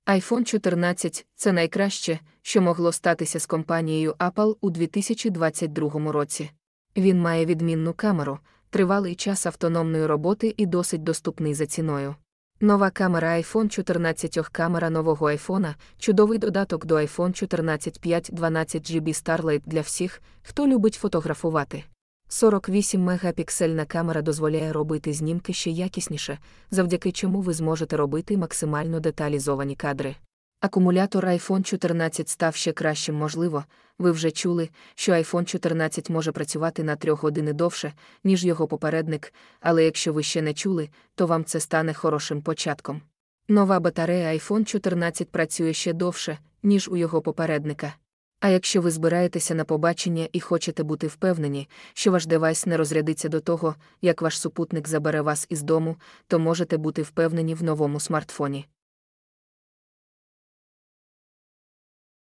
iPhone 14 – це найкраще, що могло статися з компанією Apple у 2022 році. Він має відмінну камеру, тривалий час автономної роботи і досить доступний за ціною. Нова камера iPhone 14. Камера нового iPhone – чудовий додаток до iPhone 14 512 GB Starlight для всіх, хто любить фотографувати. 48-мегапіксельна камера дозволяє робити знімки ще якісніше, завдяки чому ви зможете робити максимально деталізовані кадри. Акумулятор iPhone 14 став ще кращим. Можливо, ви вже чули, що iPhone 14 може працювати на 3 години довше, ніж його попередник, але якщо ви ще не чули, то вам це стане хорошим початком. Нова батарея iPhone 14 працює ще довше, ніж у його попередника. А якщо ви збираєтеся на побачення і хочете бути впевнені, що ваш девайс не розрядиться до того, як ваш супутник забере вас із дому, то можете бути впевнені в новому смартфоні.